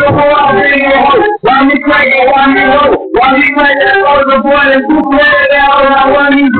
While me crack that, while me low, while me crack that, boy, the boy, that's too bad, I want me